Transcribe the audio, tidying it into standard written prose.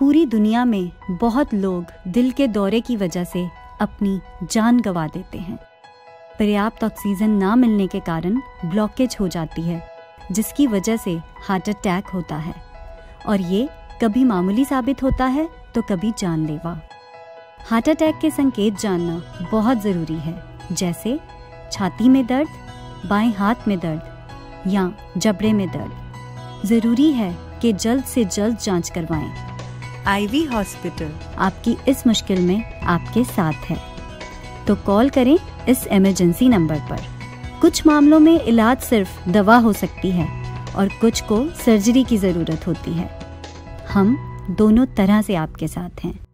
पूरी दुनिया में बहुत लोग दिल के दौरे की वजह से अपनी जान गंवा देते हैं। पर्याप्त ऑक्सीजन ना मिलने के कारण ब्लॉकेज हो जाती है, जिसकी वजह से हार्ट अटैक होता है और ये कभी मामूली साबित होता है तो कभी जानलेवा। हार्ट अटैक के संकेत जानना बहुत ज़रूरी है, जैसे छाती में दर्द, बाएं हाथ में दर्द या जबड़े में दर्द। ज़रूरी है कि जल्द से जल्द जांच करवाएं। आईवी हॉस्पिटल आपकी इस मुश्किल में आपके साथ है, तो कॉल करें इस इमरजेंसी नंबर पर। कुछ मामलों में इलाज सिर्फ दवा हो सकती है और कुछ को सर्जरी की ज़रूरत होती है। हम दोनों तरह से आपके साथ हैं।